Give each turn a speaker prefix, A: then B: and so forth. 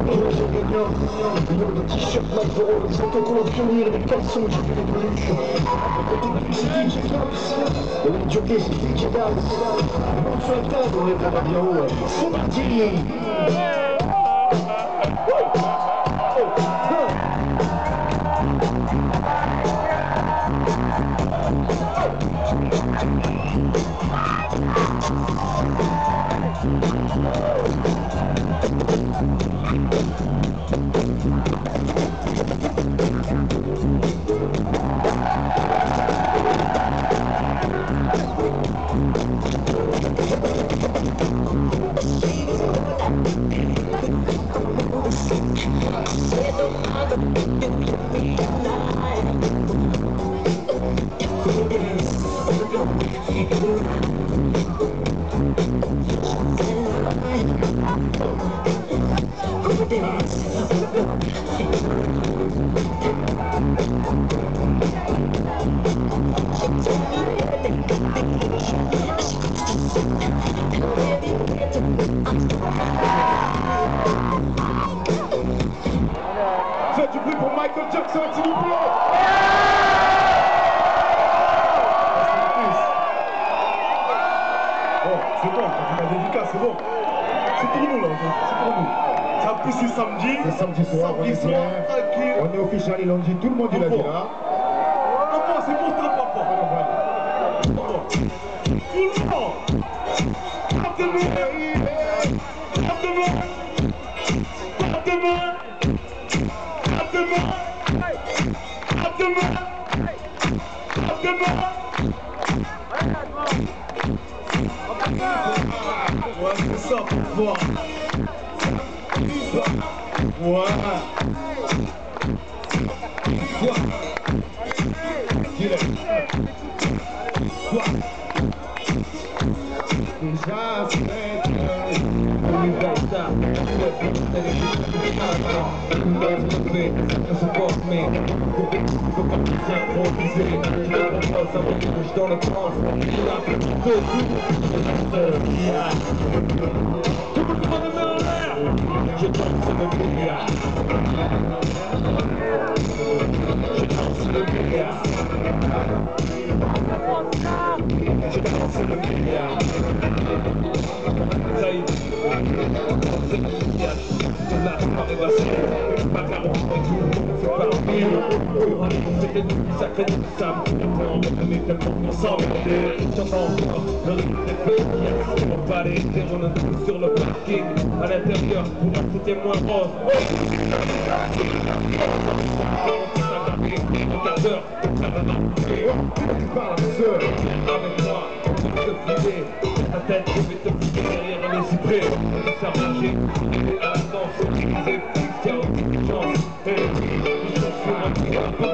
A: Le t-shirt Marlboro, les autocollants pionniers, les caleçons, j'ai vu les peluches. Le jockey, c'est une Jedi. On sur la table, on est vraiment bien haut. C'est parti.
B: Faites du bruit pour Michael Jackson, s'il vous plaît. Bon, c'est bon, quand on a dédicace, c'est bon. C'est pour nous là, c'est pour nous. Ça plus c'est samedi. C'est samedi soir, on est bien. Tranquille. On est officiel, ils l'ont dit, tout le monde il a dit là. Papa, c'est pour toi, papa. Tout le monde. Ouais, c'est ça pour voir. Ouais. Déjà fait dans le temps, je danse le billard. Je danse le billard. Je danse le billard. Ça y est, c'est le billard. De la soirée va se pas car on fait tout, c'est pas un million. C'est que nous, ça fait nous, ça on est tellement ensemble. J'entends le rythme des feux, on va les terres, on a tout sur le parking. À l'intérieur, pour moi c'était moins rose. Avec moi, on peut te flider. Ta tête, je vais te flider derrière les cyprès. S'arranger, à la danse, utiliser, faire une chance. Et les choses sur un